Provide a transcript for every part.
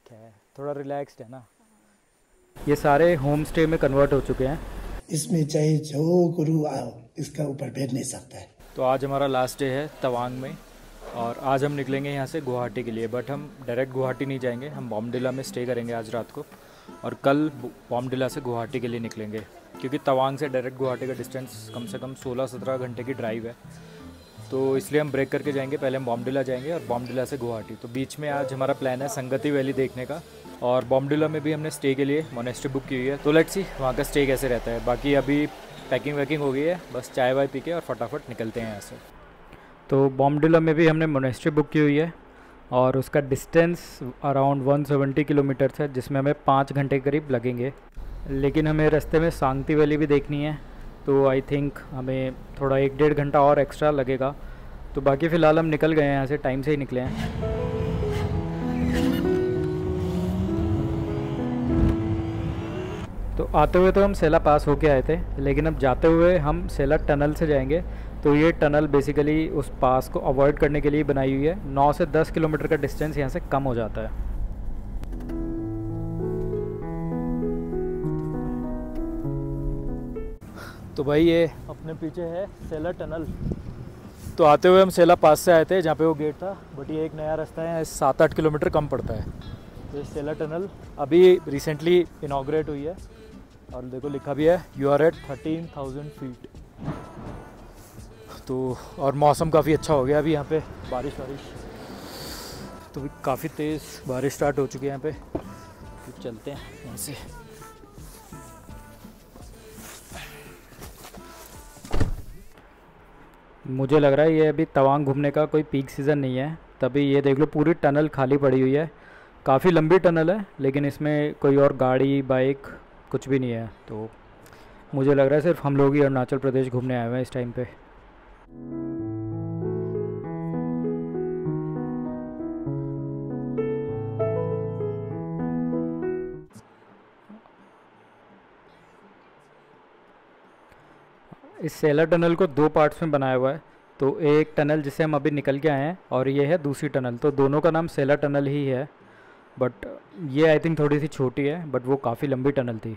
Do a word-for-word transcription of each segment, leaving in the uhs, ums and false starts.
है, थोड़ा रिलैक्स्ड है ना। ये सारे होम स्टे में कन्वर्ट हो चुके हैं। इसमें चाहे जो गुरु आओ, इसका ऊपर बैठ नहीं सकता है। तो आज हमारा लास्ट डे है तवांग में और आज हम निकलेंगे यहाँ से गुवाहाटी के लिए। बट हम डायरेक्ट गुवाहाटी नहीं जाएंगे, हम बॉमडिला में स्टे करेंगे आज रात को और कल बॉमडिला से गुवाहाटी के लिए निकलेंगे, क्योंकि तवांग से डायरेक्ट गुवाहाटी का डिस्टेंस कम से कम सोलह सत्रह घंटे की ड्राइव है। तो इसलिए हम ब्रेक करके जाएंगे, पहले हम बॉमडिला जाएंगे और बॉमडिला से गुवाहाटी। तो बीच में आज हमारा प्लान है संगति वैली देखने का, और बॉमडिला में भी हमने स्टे के लिए मोनेस्ट्री बुक की हुई है। तो लेट्स सी वहाँ का स्टे कैसे रहता है। बाकी अभी पैकिंग वैकिंग हो गई है, बस चाय वाय पी के और फटाफट निकलते हैं यहाँ से। तो बॉमडिला में भी हमने मोनेस्ट्री बुक की हुई है और उसका डिस्टेंस अराउंड एक सौ सत्तर किलोमीटर है, जिसमें हमें पाँच घंटे के करीब लगेंगे। लेकिन हमें रास्ते में सांगती वैली भी देखनी है, तो आई थिंक हमें थोड़ा एक डेढ़ घंटा और एक्स्ट्रा लगेगा। तो बाकी फ़िलहाल हम निकल गए हैं यहाँ से, टाइम से ही निकले हैं। तो आते हुए तो हम सेला पास होके आए थे, लेकिन अब जाते हुए हम सेला टनल से जाएंगे। तो ये टनल बेसिकली उस पास को अवॉइड करने के लिए बनाई हुई है। नौ से दस किलोमीटर का डिस्टेंस यहाँ से कम हो जाता है। तो भाई ये अपने पीछे है सेला टनल। तो आते हुए हम सेला पास से आए थे जहाँ पे वो गेट था, बट ये एक नया रास्ता है, सात आठ किलोमीटर कम पड़ता है। तो सेला टनल अभी रिसेंटली इनॉग्रेट हुई है और देखो लिखा भी है you are at thirteen thousand feet. तो और मौसम काफ़ी अच्छा हो गया अभी यहाँ पे, बारिश बारिश तो काफ़ी तेज़ बारिश स्टार्ट हो चुकी है यहाँ पे। तो चलते हैं यहाँ से। मुझे लग रहा है ये अभी तवांग घूमने का कोई पीक सीज़न नहीं है, तभी ये देख लो पूरी टनल खाली पड़ी हुई है। काफ़ी लंबी टनल है, लेकिन इसमें कोई और गाड़ी बाइक कुछ भी नहीं है। तो मुझे लग रहा है सिर्फ हम लोग ही अरुणाचल प्रदेश घूमने आए हुए हैं इस टाइम पे। इस सेला टनल को दो पार्ट्स में बनाया हुआ है। तो एक टनल जिसे हम अभी निकल के आए हैं और ये है दूसरी टनल। तो दोनों का नाम सेला टनल ही है, बट ये आई थिंक थोड़ी सी छोटी है, बट वो काफ़ी लंबी टनल थी।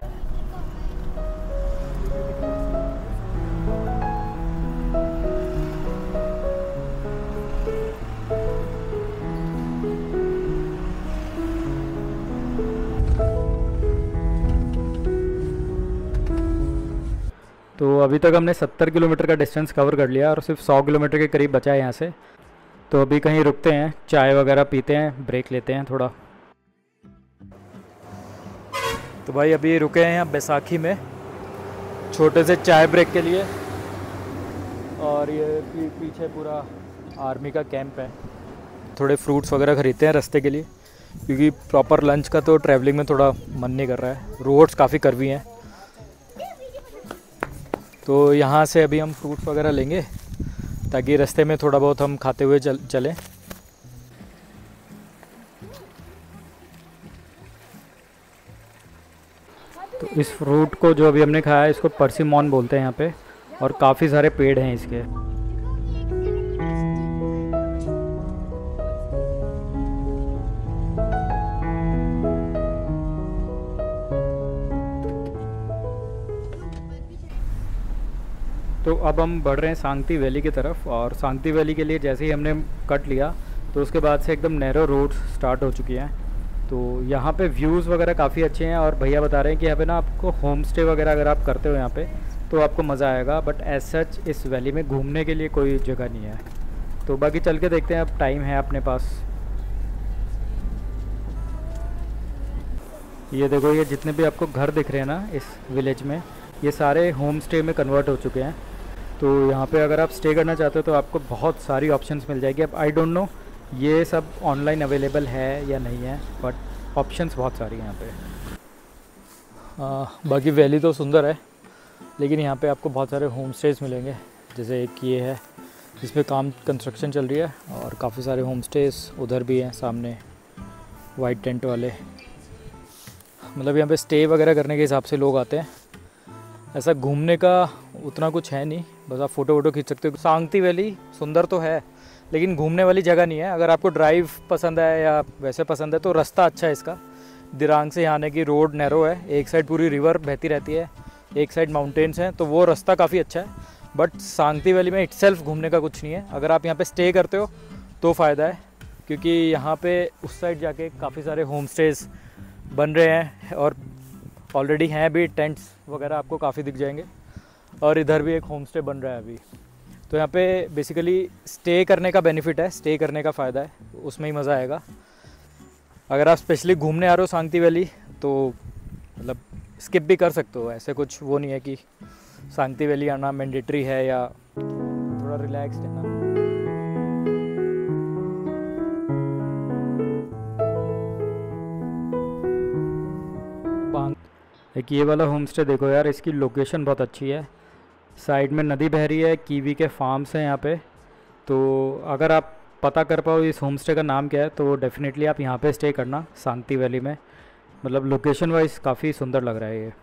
तो अभी तक हमने सत्तर किलोमीटर का डिस्टेंस कवर कर लिया और सिर्फ सौ किलोमीटर के करीब बचा है यहाँ से। तो अभी कहीं रुकते हैं, चाय वगैरह पीते हैं, ब्रेक लेते हैं थोड़ा। तो भाई अभी रुके हैं यहाँ बैसाखी में छोटे से चाय ब्रेक के लिए, और ये पीछे पूरा आर्मी का कैंप है। थोड़े फ्रूट्स वगैरह ख़रीदते हैं रास्ते के लिए, क्योंकि प्रॉपर लंच का तो ट्रैवलिंग में थोड़ा मन नहीं कर रहा है, रोड्स काफ़ी कर्वी हैं। तो यहाँ से अभी हम फ्रूट्स वगैरह लेंगे ताकि रास्ते में थोड़ा बहुत हम खाते हुए चल चलें। तो इस फ्रूट को जो अभी हमने खाया है इसको परसिमॉन बोलते हैं यहाँ पे, और काफ़ी सारे पेड़ हैं इसके। तो अब हम बढ़ रहे हैं सांगती वैली की तरफ, और सांगती वैली के लिए जैसे ही हमने कट लिया तो उसके बाद से एकदम नैरो रोड स्टार्ट हो चुकी हैं। तो यहाँ पे व्यूज़ वगैरह काफ़ी अच्छे हैं, और भैया बता रहे हैं कि यहाँ पे ना आपको होम स्टे वगैरह अगर आप करते हो यहाँ पे तो आपको मज़ा आएगा, बट एज सच इस वैली में घूमने के लिए कोई जगह नहीं है। तो बाकी चल के देखते हैं, अब टाइम है अपने पास। ये देखो, ये जितने भी आपको घर दिख रहे हैं ना इस विलेज में, ये सारे होम स्टे में कन्वर्ट हो चुके हैं। तो यहाँ पे अगर आप स्टे करना चाहते हो तो आपको बहुत सारी ऑप्शंस मिल जाएगी। अब आई डोंट नो ये सब ऑनलाइन अवेलेबल है या नहीं है, बट ऑप्शंस बहुत सारी हैं यहाँ पे। आ, बाकी वैली तो सुंदर है, लेकिन यहाँ पे आपको बहुत सारे होम स्टेज मिलेंगे। जैसे एक ये है जिसमें काम कंस्ट्रक्शन चल रही है, और काफ़ी सारे होम स्टेज उधर भी हैं सामने वाइट टेंट वाले। मतलब यहाँ पे स्टे वगैरह करने के हिसाब से लोग आते हैं। ऐसा घूमने का उतना कुछ है नहीं, बस आप फ़ोटो वोटो खींच सकते हो। सांगती वैली सुंदर तो है, लेकिन घूमने वाली जगह नहीं है। अगर आपको ड्राइव पसंद है या वैसे पसंद है तो रास्ता अच्छा है इसका। दिरांग से यहाँ आने की रोड नैरो है, एक साइड पूरी रिवर बहती रहती है, एक साइड माउंटेन्स हैं, तो वो रास्ता काफ़ी अच्छा है। बट सांगती वैली में इटसेल्फ घूमने का कुछ नहीं है। अगर आप यहाँ पे स्टे करते हो तो फ़ायदा है, क्योंकि यहाँ पे उस साइड जाके काफ़ी सारे होम स्टेज बन रहे हैं और ऑलरेडी हैं भी, टेंट्स वगैरह आपको काफ़ी दिख जाएंगे। और इधर भी एक होम स्टे बन रहा है अभी। तो यहाँ पे बेसिकली स्टे करने का बेनिफिट है, स्टे करने का फ़ायदा है, उसमें ही मज़ा आएगा। अगर आप स्पेशली घूमने आ रहे हो सांगती वैली तो मतलब स्किप भी कर सकते हो, ऐसे कुछ वो नहीं है कि सांगती वैली आना मैंडेटरी है या थोड़ा रिलैक्स्ड है ना। एक ये वाला होम स्टे देखो यार, इसकी लोकेशन बहुत अच्छी है। साइड में नदी बह रही है, कीवी के फार्म्स हैं यहाँ पे। तो अगर आप पता कर पाओ इस होम स्टे का नाम क्या है तो डेफिनेटली आप यहाँ पे स्टे करना सांगती वैली में। मतलब लोकेशन वाइज काफ़ी सुंदर लग रहा है ये।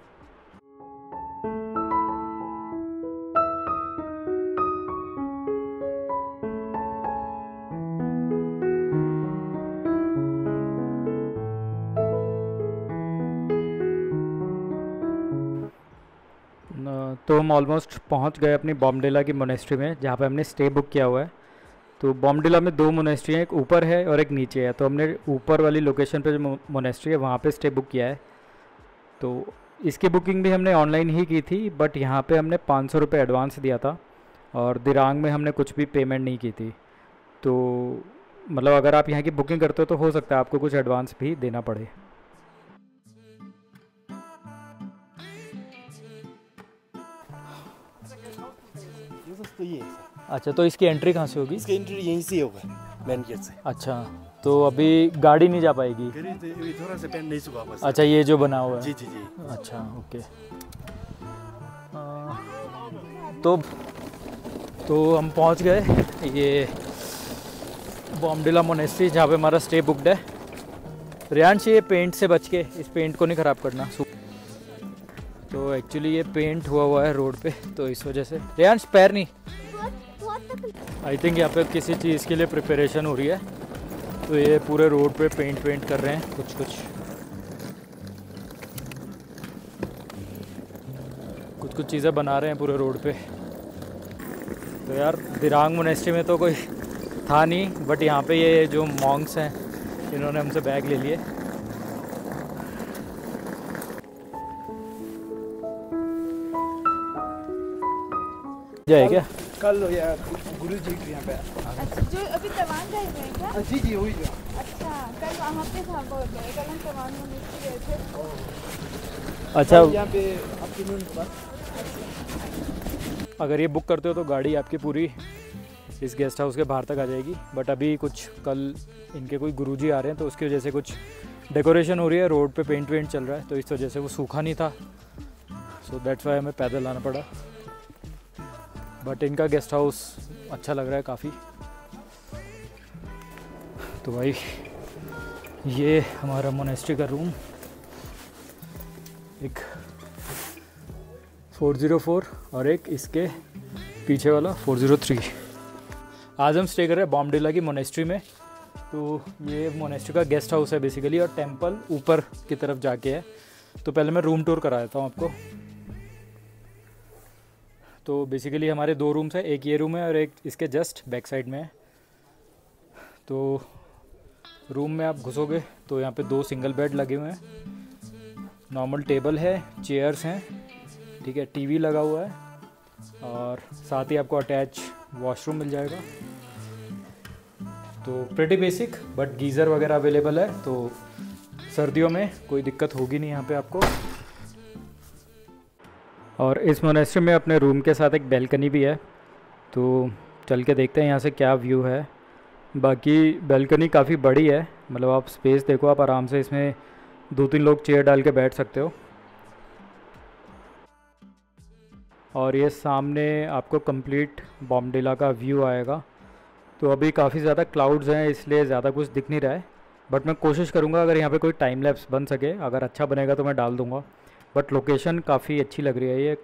तो हम ऑलमोस्ट पहुंच गए अपनी बॉम्बडिला की मोनेस्ट्री में, जहाँ पे हमने स्टे बुक किया हुआ है। तो बॉम्बडिला में दो मोनेस्ट्री हैं, एक ऊपर है और एक नीचे है। तो हमने ऊपर वाली लोकेशन पे जो मोनेस्ट्री है वहाँ पे स्टे बुक किया है। तो इसकी बुकिंग भी हमने ऑनलाइन ही की थी, बट यहाँ पे हमने पाँच सौ रुपये एडवांस दिया था और दिरांग में हमने कुछ भी पेमेंट नहीं की थी। तो मतलब अगर आप यहाँ की बुकिंग करते हो तो हो सकता है आपको कुछ एडवांस भी देना पड़े। तो ये अच्छा, तो इसकी एंट्री कहाँ से होगी? इसकी एंट्री यहीं से होगा, मेन गेट से। अच्छा, तो अभी गाड़ी नहीं जा पाएगी? गाड़ी तो थोड़ा सा पेंट नहीं सुखा बस। अच्छा, ये जो बना हुआ है? जी जी जी। अच्छा, ओके। आ, तो तो हम पहुंच गए ये बॉम्बडिला मोनेस्ट्री, जहाँ पे हमारा स्टे बुकड है। रियांश, ये पेंट से बच के, इस पेंट को नहीं ख़राब करना। तो एक्चुअली ये पेंट हुआ हुआ है रोड पे, तो इस वजह से। रियांश, पैर नहीं। आई थिंक यहाँ पे किसी चीज़ के लिए प्रिपरेशन हो रही है, तो ये पूरे रोड पे पेंट वेंट कर रहे हैं कुछ कुछ कुछ कुछ चीज़ें बना रहे हैं पूरे रोड पे। तो यार दिरांग मोनेस्ट्री में तो कोई था नहीं, बट यहाँ पे ये जो मॉन्क्स हैं इन्होंने हमसे बैग ले लिए। जाए क्या कल या गुरु जी के यहाँ पे। अच्छा, जो अभी तवांग गए थे क्या? जी जी वही जो। अच्छा, कल वहाँ पे था, बहुत गए कल हम तवांग मोनेस्ट्री गए थे। अच्छा, यहाँ पे आफ्टरनून पर अगर ये बुक करते हो तो गाड़ी आपकी पूरी इस गेस्ट हाउस के बाहर तक आ जाएगी। बट अभी कुछ कल इनके कोई गुरुजी आ रहे हैं, तो उसकी वजह से कुछ डेकोरेशन हो रही है, रोड पे पेंट वेंट चल रहा है, तो इस वजह से वो सूखा नहीं था। सो दैट्स वाई हमें पैदल आना पड़ा। बट इनका गेस्ट हाउस अच्छा लग रहा है काफ़ी। तो भाई ये हमारा मोनेस्ट्री का रूम, एक फोर ज़ीरो फोर और एक इसके पीछे वाला फोर ज़ीरो थ्री। आज हम स्टे कर रहे हैं बॉम्बडिला की मोनेस्ट्री में। तो ये मोनेस्ट्री का गेस्ट हाउस है बेसिकली, और टेंपल ऊपर की तरफ जाके है। तो पहले मैं रूम टूर करा देता हूँ आपको। तो बेसिकली हमारे दो रूम्स हैं, एक ये रूम है और एक इसके जस्ट बैक साइड में है। तो रूम में आप घुसोगे तो यहाँ पे दो सिंगल बेड लगे हुए हैं, नॉर्मल टेबल है, चेयर्स हैं, ठीक है, टीवी लगा हुआ है, और साथ ही आपको अटैच वॉशरूम मिल जाएगा। तो प्रेटी बेसिक, बट गीज़र वगैरह अवेलेबल है, तो सर्दियों में कोई दिक्कत होगी नहीं यहाँ पे आपको। और इस मोनेस्ट्री में अपने रूम के साथ एक बैल्कनी भी है, तो चल के देखते हैं यहाँ से क्या व्यू है। बाकी बैल्कनी काफ़ी बड़ी है, मतलब आप स्पेस देखो, आप आराम से इसमें दो तीन लोग चेयर डाल के बैठ सकते हो। और ये सामने आपको कंप्लीट बॉम्बडिला का व्यू आएगा। तो अभी काफ़ी ज़्यादा क्लाउड्स हैं, इसलिए ज़्यादा कुछ दिख नहीं रहा है, बट मैं कोशिश करूँगा अगर यहाँ पे कोई टाइम लैप्स बन सके, अगर अच्छा बनेगा तो मैं डाल दूँगा। बट लोकेशन काफ़ी अच्छी लग रही है ये।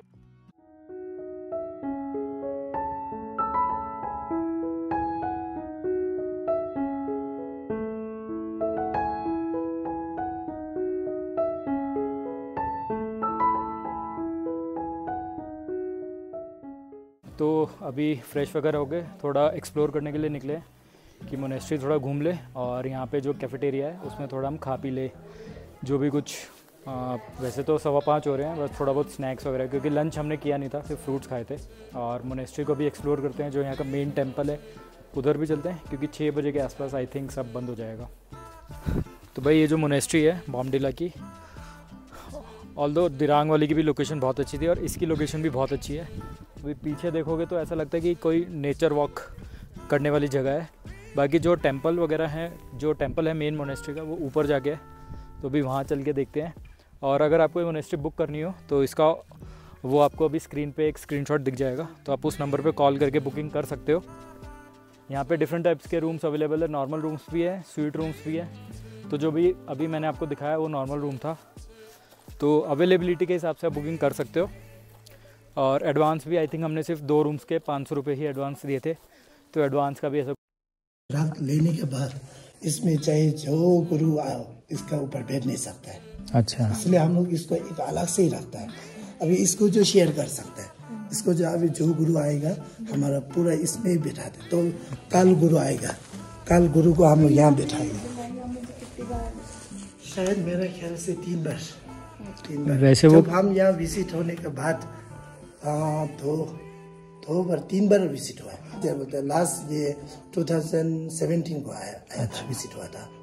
तो अभी फ्रेश वगैरह हो गए, थोड़ा एक्सप्लोर करने के लिए निकले कि मोनेस्ट्री थोड़ा घूम ले और यहाँ पे जो कैफेटेरिया है उसमें थोड़ा हम खा पी ले जो भी कुछ। आ, वैसे तो सवा पाँच हो रहे हैं, बस थोड़ा बहुत स्नैक्स वगैरह, क्योंकि लंच हमने किया नहीं था, सिर्फ फ्रूट्स खाए थे। और मोनेस्ट्री को भी एक्सप्लोर करते हैं, जो यहाँ का मेन टेम्पल है उधर भी चलते हैं, क्योंकि छः बजे के आसपास आई थिंक सब बंद हो जाएगा। तो भाई ये जो मोनेस्ट्री है बॉमडिला की, ऑल्दो दिरांग वाली की भी लोकेशन बहुत अच्छी थी और इसकी लोकेशन भी बहुत अच्छी है। अभी पीछे देखोगे तो ऐसा लगता है कि कोई नेचर वॉक करने वाली जगह है। बाकी जो टेंपल वगैरह हैं, जो टेंपल है मेन मोनेस्ट्री का वो ऊपर जाके है, तो भी वहाँ चल के देखते हैं। और अगर आपको ये मोनेस्ट्री बुक करनी हो तो इसका वो आपको अभी स्क्रीन पे एक स्क्रीनशॉट दिख जाएगा, तो आप उस नंबर पे कॉल करके बुकिंग कर सकते हो। यहाँ पे डिफरेंट टाइप्स के रूम्स अवेलेबल है, नॉर्मल रूम्स भी है, स्वीट रूम्स भी है। तो जो भी अभी मैंने आपको दिखाया वो नॉर्मल रूम था, तो अवेलेबिलिटी के हिसाब से आप बुकिंग कर सकते हो। और एडवांस भी आई थिंक हमने सिर्फ दो रूम्स के पाँच सौ रुपये ही एडवांस दिए थे, तो एडवांस का भी ऐसा रात लेने के बाद इसमें चाहे जो गुरु आओ इसका ऊपर बैठ नहीं सकता है। अच्छा, इसलिए हम लोग इसको एक अलग से ही रखता है। अभी इसको जो शेयर कर सकता है, इसको जो अभी जो गुरु आएगा हमारा पूरा इसमें ही बैठाते। तो कल गुरु आएगा, कल गुरु को हम लोग यहाँ बैठाएंगे। शायद मेरा ख्याल से तीन बार तीन बार वैसे वो जब हम यहाँ विजिट होने के बाद हाँ दो दो बार तीन बार विजिट हुआ है। जब लास्ट ये दो हज़ार सत्रह को आया आया था, विजिट हुआ था।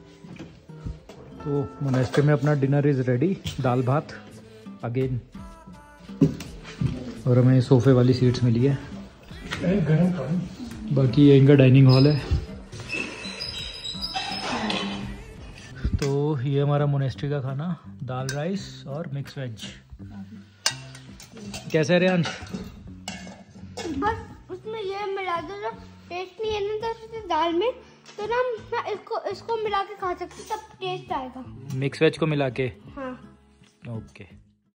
तो मोनेस्ट्री में अपना डिनर इज़ रेडी, दाल भात अगेन, और हमें सोफे वाली सीट्स मिली है। गरम पानी। बाकी ये इनका डाइनिंग हॉल है। तो ये हमारा मोनेस्ट्री का खाना, दाल राइस और मिक्स वेज। कैसे है रियांश? बस उसमें ये मिला दो, जो टेस्ट नहीं है ना तो दाल में, तो ना ना इसको इसको मिला के खा सकते, तब टेस्ट आएगा। मिक्स वेज को मिला के? हाँ। ओके।